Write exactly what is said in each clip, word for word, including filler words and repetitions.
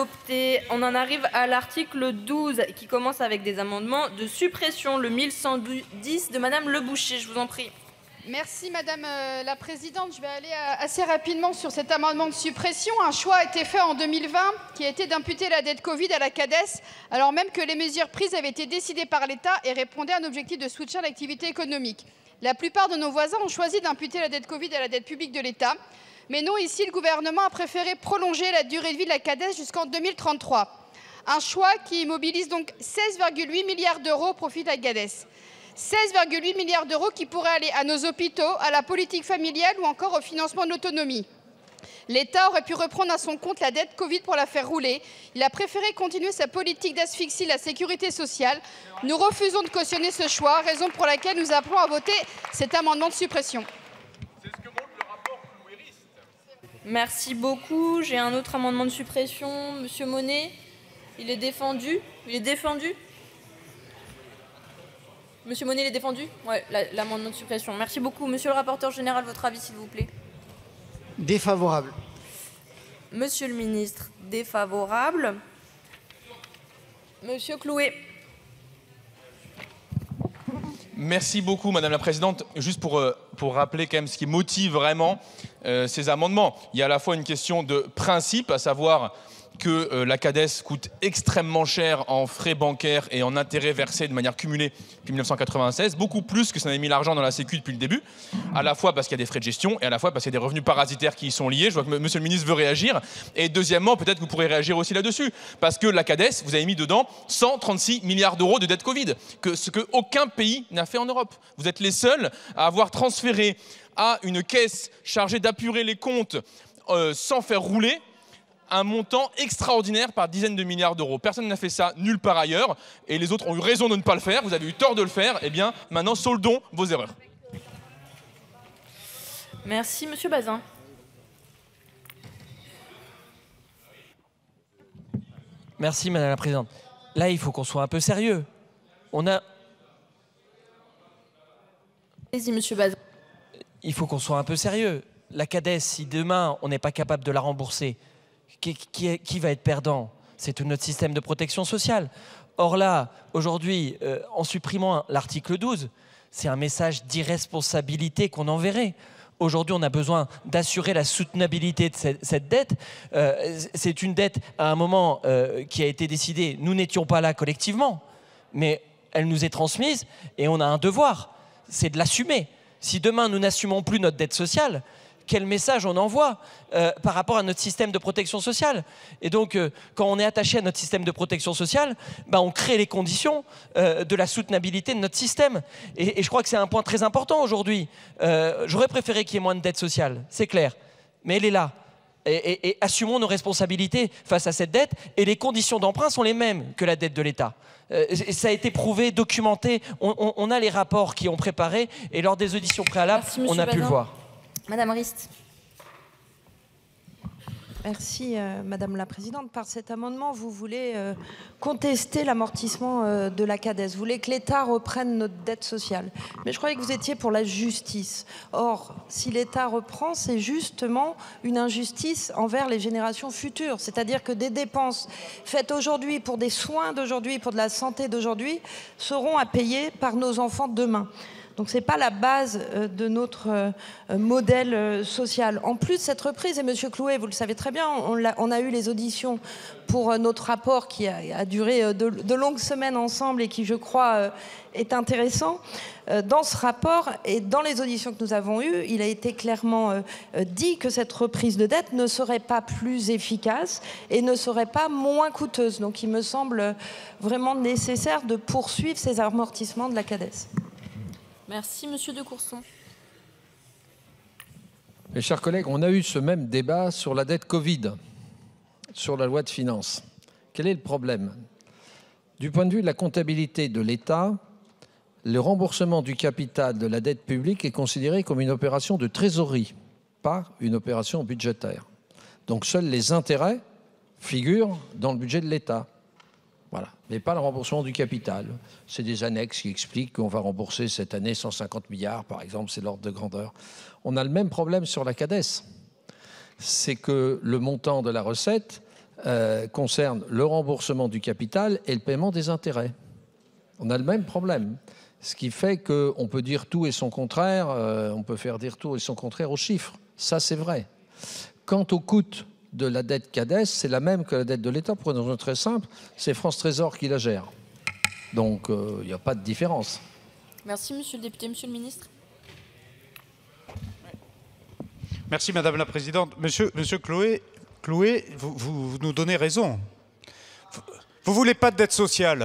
adopté. On en arrive à l'article douze qui commence avec des amendements de suppression. Le mille cent dix de Madame Le Boucher, je vous en prie. Merci Madame euh, la Présidente. Je vais aller euh, assez rapidement sur cet amendement de suppression. Un choix a été fait en deux mille vingt qui a été d'imputer la dette Covid à la CADES, alors même que les mesures prises avaient été décidées par l'État et répondaient à un objectif de soutien à l'activité économique. La plupart de nos voisins ont choisi d'imputer la dette Covid à la dette publique de l'État. Mais non, ici, le gouvernement a préféré prolonger la durée de vie de la CADES jusqu'en deux mille trente-trois. Un choix qui mobilise donc seize virgule huit milliards d'euros au profit de la CADES. seize virgule huit milliards d'euros qui pourraient aller à nos hôpitaux, à la politique familiale ou encore au financement de l'autonomie. L'État aurait pu reprendre à son compte la dette Covid pour la faire rouler. Il a préféré continuer sa politique d'asphyxie de la sécurité sociale. Nous refusons de cautionner ce choix, raison pour laquelle nous appelons à voter cet amendement de suppression. Merci beaucoup. J'ai un autre amendement de suppression. Monsieur Monet, il est défendu. Il est défendu. Monsieur Monet, il est défendu. Ouais, l'amendement de suppression. Merci beaucoup. Monsieur le rapporteur général, votre avis, s'il vous plaît. Défavorable. Monsieur le ministre, défavorable. Monsieur Clouet. Merci beaucoup, Madame la Présidente. Juste pour, euh, pour rappeler quand même ce qui motive vraiment euh, ces amendements. Il y a à la fois une question de principe, à savoir que euh, la CADES coûte extrêmement cher en frais bancaires et en intérêts versés de manière cumulée depuis mille neuf cent quatre-vingt-seize, beaucoup plus que ça n'avait mis l'argent dans la Sécu depuis le début, à la fois parce qu'il y a des frais de gestion et à la fois parce qu'il y a des revenus parasitaires qui y sont liés. Je vois que Monsieur le ministre veut réagir. Et deuxièmement, peut-être que vous pourrez réagir aussi là-dessus, parce que la CADES, vous avez mis dedans cent trente-six milliards d'euros de dette Covid, que, ce qu'aucun pays n'a fait en Europe. Vous êtes les seuls à avoir transféré à une caisse chargée d'apurer les comptes euh, sans faire rouler un montant extraordinaire par dizaines de milliards d'euros. Personne n'a fait ça nulle part ailleurs, et les autres ont eu raison de ne pas le faire, vous avez eu tort de le faire, et bien maintenant soldons vos erreurs. Merci, Monsieur Bazin. Merci, Madame la Présidente. Là, il faut qu'on soit un peu sérieux. On a... Allez-y, Monsieur Bazin. Il faut qu'on soit un peu sérieux. La CADES, si demain, on n'est pas capable de la rembourser, Qui, qui, qui va être perdant? C'est tout notre système de protection sociale. Or là, aujourd'hui, euh, en supprimant l'article douze, c'est un message d'irresponsabilité qu'on enverrait. Aujourd'hui, on a besoin d'assurer la soutenabilité de cette, cette dette. Euh, c'est une dette à un moment euh, qui a été décidée. Nous n'étions pas là collectivement, mais elle nous est transmise et on a un devoir, c'est de l'assumer. Si demain, nous n'assumons plus notre dette sociale, quel message on envoie euh, par rapport à notre système de protection sociale? Et donc, euh, quand on est attaché à notre système de protection sociale, bah, on crée les conditions euh, de la soutenabilité de notre système. Et, et je crois que c'est un point très important aujourd'hui. Euh, J'aurais préféré qu'il y ait moins de dette sociale, c'est clair, mais elle est là. Et, et, et assumons nos responsabilités face à cette dette, et les conditions d'emprunt sont les mêmes que la dette de l'État. Euh, ça a été prouvé, documenté, on, on, on a les rapports qui ont préparé, et lors des auditions préalables, Merci, on a Bazin. pu le voir. Madame Rist. Merci euh, Madame la Présidente. Par cet amendement, vous voulez euh, contester l'amortissement euh, de la CADES. Vous voulez que l'État reprenne notre dette sociale. Mais je croyais que vous étiez pour la justice. Or, si l'État reprend, c'est justement une injustice envers les générations futures. C'est-à-dire que des dépenses faites aujourd'hui pour des soins d'aujourd'hui, pour de la santé d'aujourd'hui, seront à payer par nos enfants demain. Donc ce n'est pas la base de notre euh, modèle euh, social. En plus, cette reprise, et Monsieur Clouet, vous le savez très bien, on a, on a eu les auditions pour euh, notre rapport qui a, a duré euh, de, de longues semaines ensemble et qui, je crois, euh, est intéressant. Euh, dans ce rapport et dans les auditions que nous avons eues, il a été clairement euh, dit que cette reprise de dette ne serait pas plus efficace et ne serait pas moins coûteuse. Donc il me semble vraiment nécessaire de poursuivre ces amortissements de la CADES. Merci, Monsieur de Courson. Mes chers collègues, on a eu ce même débat sur la dette Covid, sur la loi de finances. Quel est le problème? Du point de vue de la comptabilité de l'État, le remboursement du capital de la dette publique est considéré comme une opération de trésorerie, pas une opération budgétaire. Donc seuls les intérêts figurent dans le budget de l'État. Voilà, mais pas le remboursement du capital. C'est des annexes qui expliquent qu'on va rembourser cette année cent cinquante milliards, par exemple, c'est l'ordre de grandeur. On a le même problème sur la CADES. C'est que le montant de la recette euh, concerne le remboursement du capital et le paiement des intérêts. On a le même problème. Ce qui fait qu'on peut dire tout et son contraire, euh, on peut faire dire tout et son contraire aux chiffres. Ça, c'est vrai. Quant au coût de la dette CADES, c'est la même que la dette de l'État. Pour une raison très simple, c'est France Trésor qui la gère. Donc, il euh, n'y a pas de différence. Merci, monsieur le député. Monsieur le ministre. Merci, Madame la Présidente. Monsieur, monsieur Clouet, Clouet vous, vous, vous nous donnez raison. Vous ne voulez pas de dette sociale.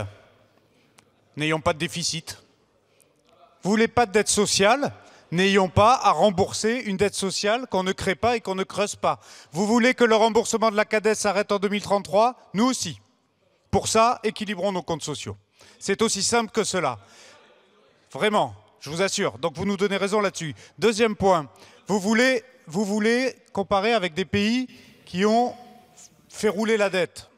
N'ayons pas de déficit. Vous ne voulez pas de dette sociale. N'ayons pas à rembourser une dette sociale qu'on ne crée pas et qu'on ne creuse pas. Vous voulez que le remboursement de la CADES s'arrête en deux mille trente-trois? Nous aussi. Pour ça, équilibrons nos comptes sociaux. C'est aussi simple que cela. Vraiment, je vous assure. Donc vous nous donnez raison là-dessus. Deuxième point, vous voulez, vous voulez comparer avec des pays qui ont fait rouler la dette.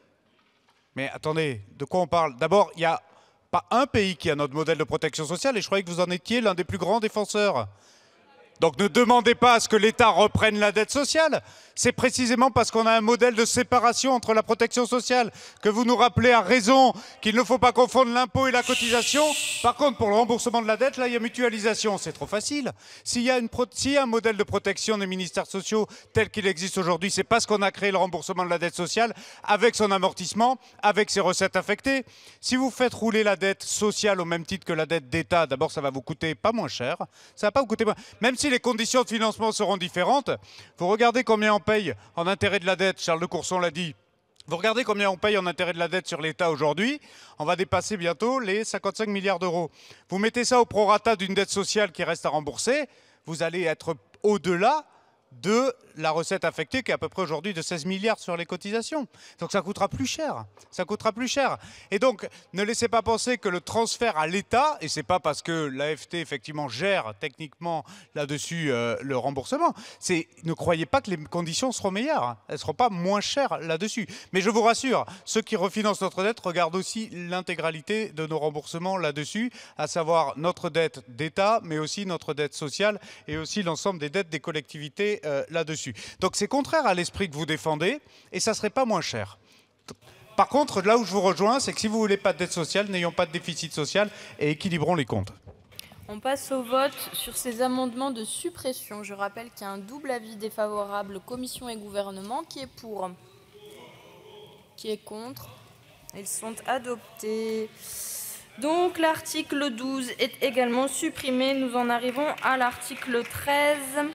Mais attendez, de quoi on parle? D'abord, il n'y a pas un pays qui a notre modèle de protection sociale, et je croyais que vous en étiez l'un des plus grands défenseurs. Donc ne demandez pas à ce que l'État reprenne la dette sociale. C'est précisément parce qu'on a un modèle de séparation entre la protection sociale que vous nous rappelez à raison qu'il ne faut pas confondre l'impôt et la cotisation. Par contre, pour le remboursement de la dette, là, il y a mutualisation. C'est trop facile. S'il y a une pro- s'il y a un modèle de protection des ministères sociaux tel qu'il existe aujourd'hui, c'est parce qu'on a créé le remboursement de la dette sociale avec son amortissement, avec ses recettes affectées. Si vous faites rouler la dette sociale au même titre que la dette d'État, d'abord, ça va vous coûter pas moins cher. Ça va pas vous coûter moins. Même si les conditions de financement seront différentes, vous regardez combien on paye en intérêt de la dette, Charles de Courson l'a dit. Vous regardez combien on paye en intérêt de la dette sur l'État aujourd'hui, on va dépasser bientôt les cinquante-cinq milliards d'euros. Vous mettez ça au prorata d'une dette sociale qui reste à rembourser, vous allez être au-delà de la recette affectée qui est à peu près aujourd'hui de seize milliards sur les cotisations. Donc ça coûtera plus cher. Ça coûtera plus cher. Et donc, ne laissez pas penser que le transfert à l'État, et c'est pas parce que l'A F T effectivement gère techniquement là-dessus euh, le remboursement, c'est ne croyez pas que les conditions seront meilleures. Elles ne seront pas moins chères là-dessus. Mais je vous rassure, ceux qui refinancent notre dette regardent aussi l'intégralité de nos remboursements là-dessus, à savoir notre dette d'État, mais aussi notre dette sociale et aussi l'ensemble des dettes des collectivités euh, là-dessus. Donc c'est contraire à l'esprit que vous défendez et ça ne serait pas moins cher. Par contre, là où je vous rejoins, c'est que si vous ne voulez pas de dette sociale, n'ayons pas de déficit social et équilibrons les comptes. On passe au vote sur ces amendements de suppression. Je rappelle qu'il y a un double avis défavorable, commission et gouvernement. Qui est pour? Qui est contre? Ils sont adoptés. Donc l'article douze est également supprimé. Nous en arrivons à l'article treize.